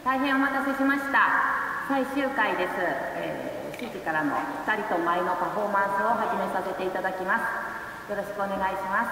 大変お待たせしました。最終回です。7時からの2人と舞のパフォーマンスを始めさせていただきます。よろしくお願いします。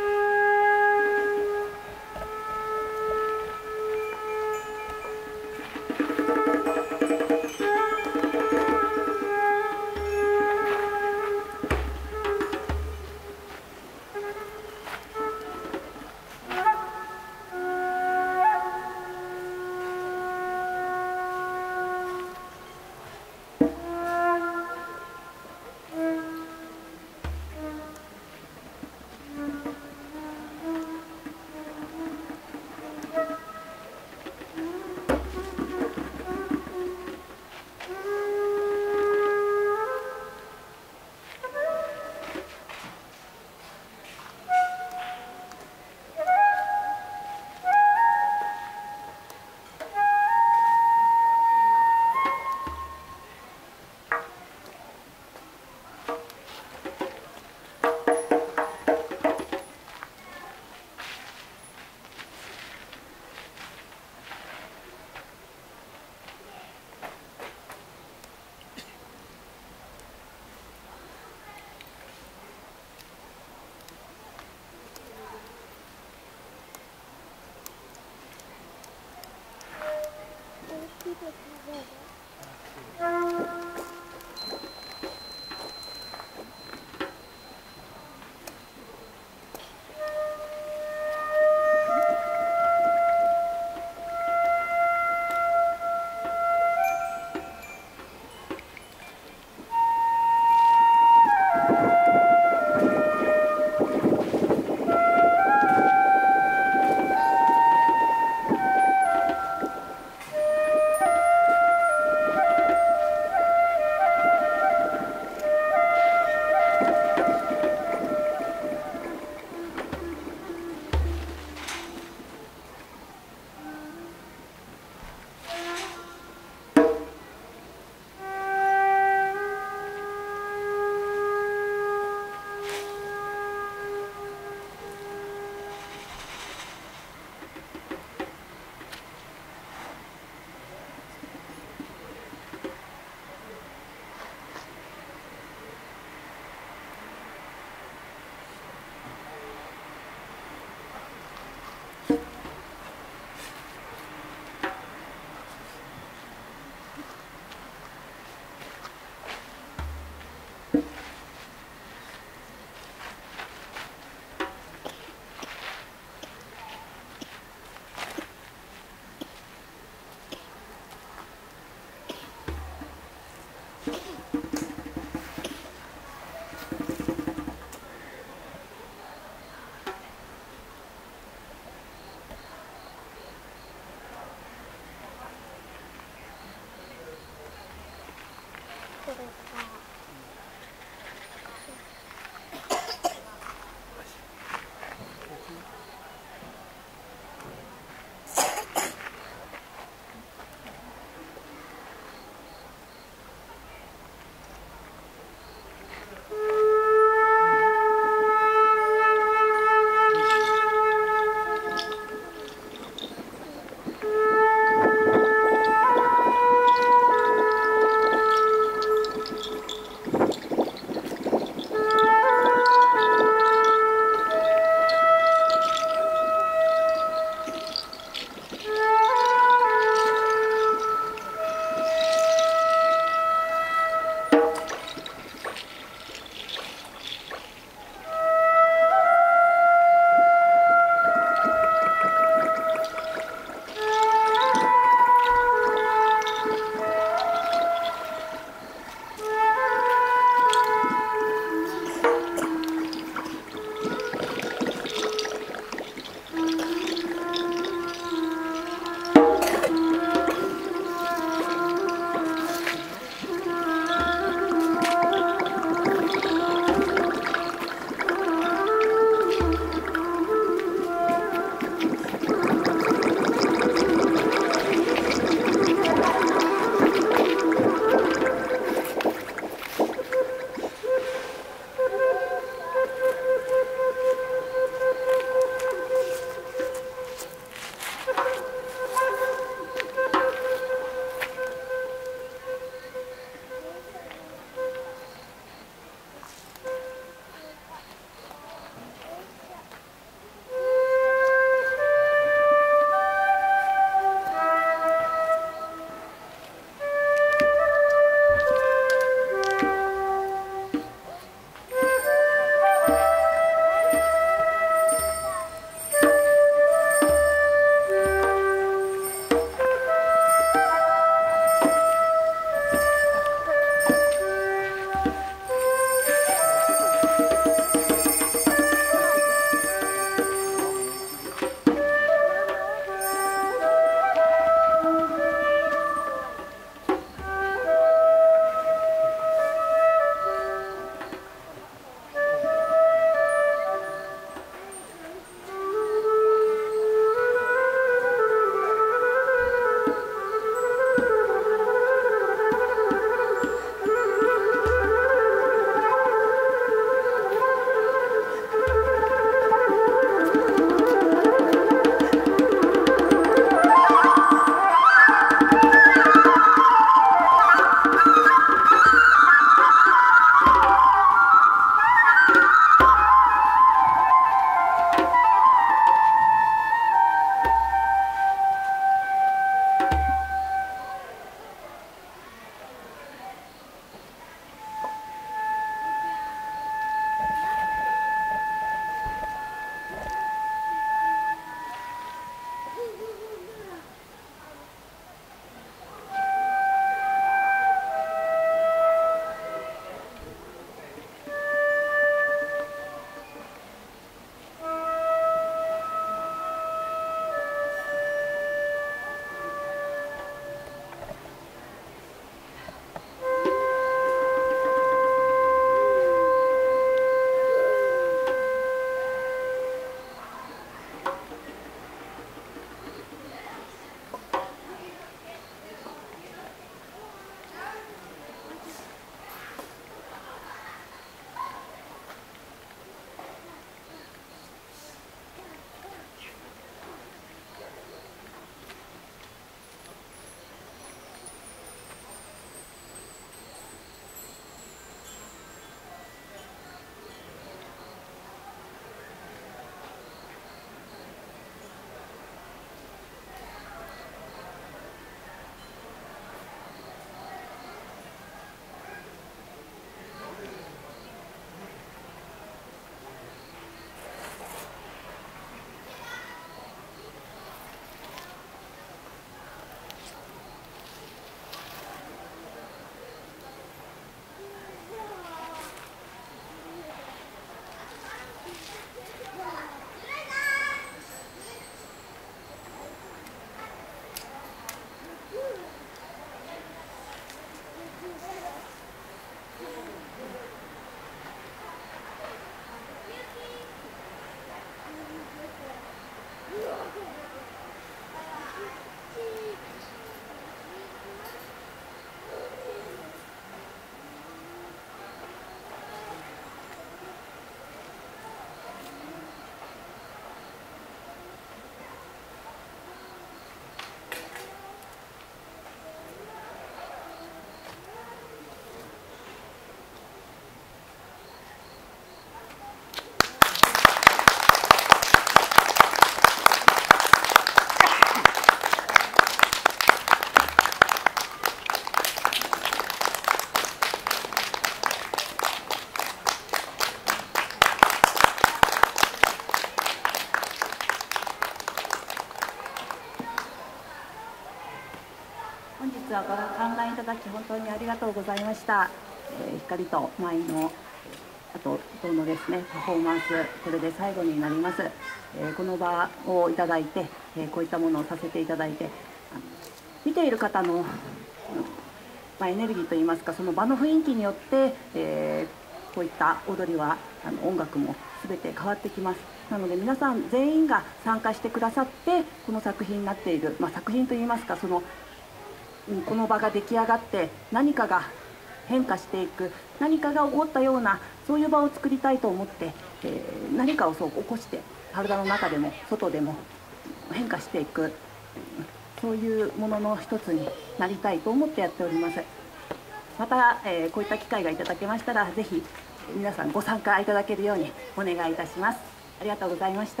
日はご観覧いただき本当にありがとうございました。光と舞のあとどのですねパフォーマンス、これで最後になります。この場をいただいて、こういったものをさせていただいて、見ている方の、エネルギーといいますか、その場の雰囲気によって、こういった踊りは音楽も全て変わってきます。なので皆さん全員が参加してくださってこの作品になっている、作品といいますか、この場が出来上がって何かが変化していく、何かが起こったような、そういう場を作りたいと思って、何かを起こして体の中でも外でも変化していく、そういうものの一つになりたいと思ってやっております。また、こういった機会がいただけましたらぜひ皆さんご参加いただけるようにお願いいたします。ありがとうございました。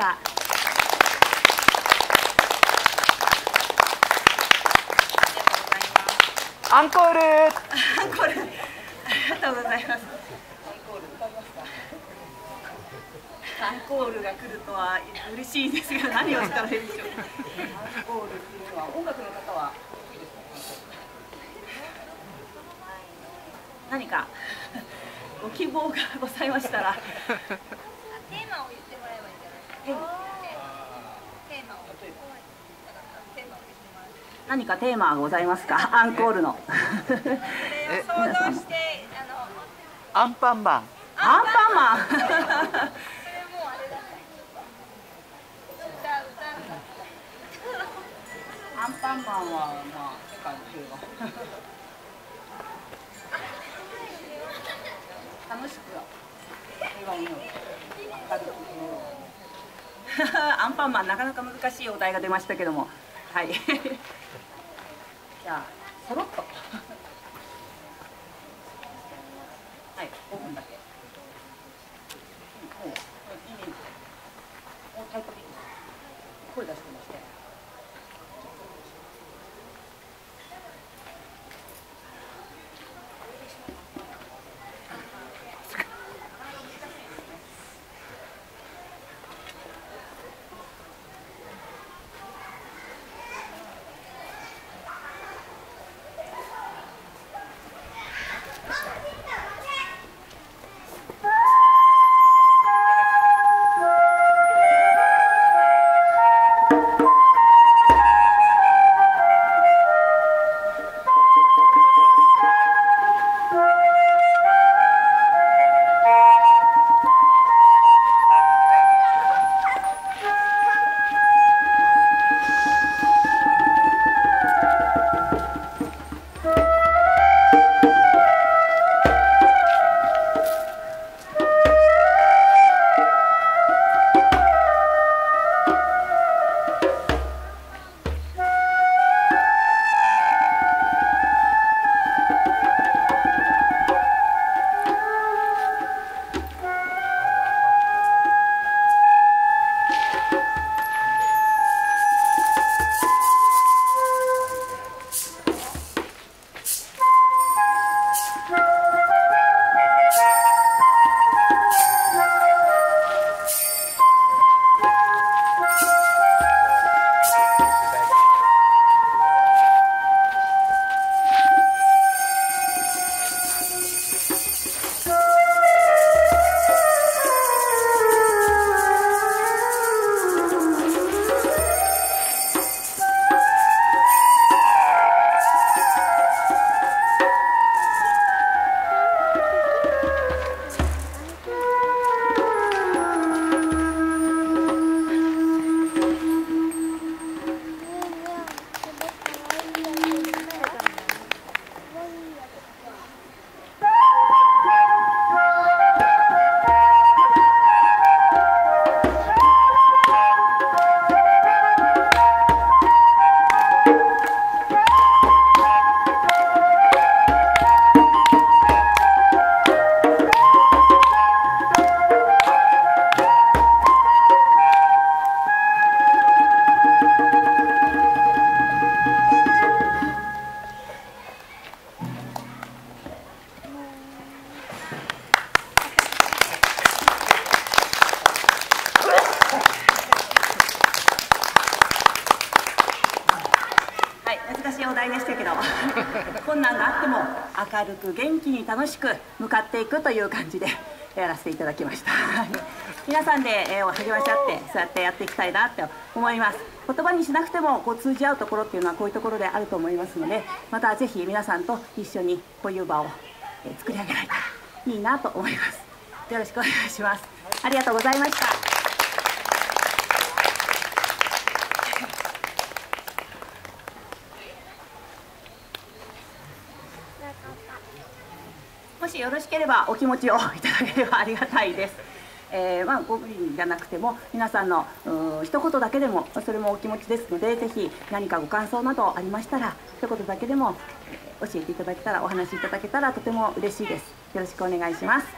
アンコール。 アンコール。ありがとうございます。アンコールが来るとは嬉しいですが、何をしたらいいでしょう。アンコールっていうのは音楽の方は得意ですか。何かご希望がございましたら。テーマを言ってもらえばいいんじゃないですか。テーマを言ってもらえば。何かテーマはございますか。アンコールの。それを想像してアンパンマン。 アンパンマン。アンパンマンは世界の平和。楽しく平和を祈る。アンパンマンなかなか難しいお題が出ましたけども、はい。じゃあそろっと。はい、5分だけ。もうタイプでいいです。声出してまして。 しいお題でしたけど困難があっても明るく元気に楽しく向かっていくという感じでやらせていただきました皆さんで励まし合ってそうやってやっていきたいなって思います。言葉にしなくても通じ合うところっていうのはこういうところであると思いますので、またぜひ皆さんと一緒にこういう場を作り上げられたらいいなと思います。よろしくお願いします。ありがとうございました。もしよろしければお気持ちをいただければありがたいです。ご無理じゃなくても皆さんの一言だけでもそれもお気持ちですので、ぜひ何かご感想などありましたら一言だけでも教えていただけたら、お話しいただけたらとても嬉しいです。よろしくお願いします。